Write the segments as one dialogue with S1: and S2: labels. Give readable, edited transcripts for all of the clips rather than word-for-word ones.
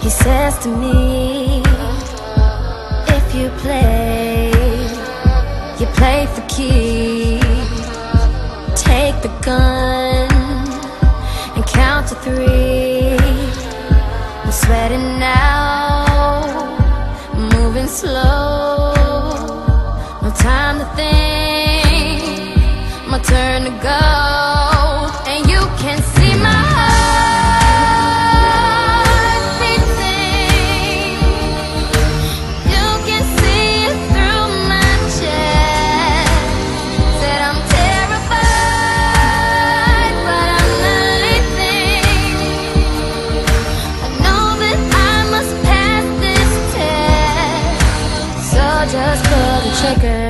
S1: says to me, if you play for keeps. Take the gun and count to 3. I'm sweating now, moving slow. No time to think, my turn to go. And you can see my heart beating. You can see it through my chest. Said I'm terrified, but I'm not anything. I know that I must pass this test. So just pull the trigger.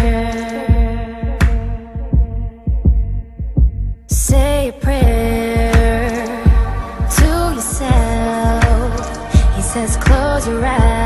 S1: Say a prayer to yourself. He says close your eyes.